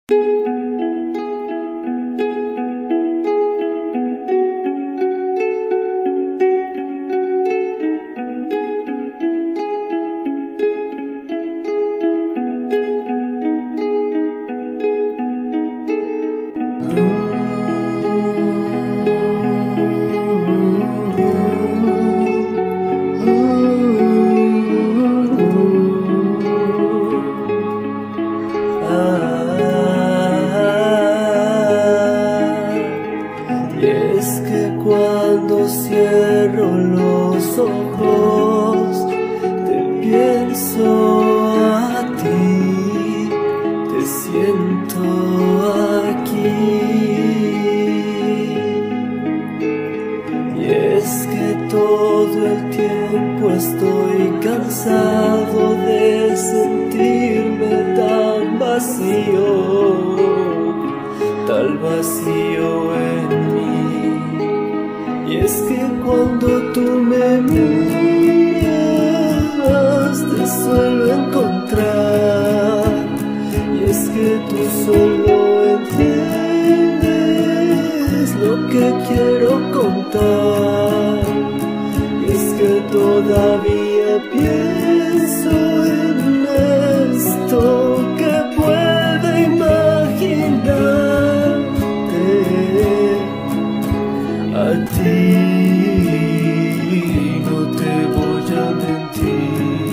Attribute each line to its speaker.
Speaker 1: Y es que cuando cierro los ojos te pienso a ti, te siento aquí. Y es que todo el tiempo estoy cansado de sentirme tan vacío, tal vacío en mí. Y es que cuando tú me miras te suelo encontrar, y es que tú solo entiendes lo que quiero contar. Y es que todavía pienso en esto que puedo imaginar a ti, no te voy a mentir.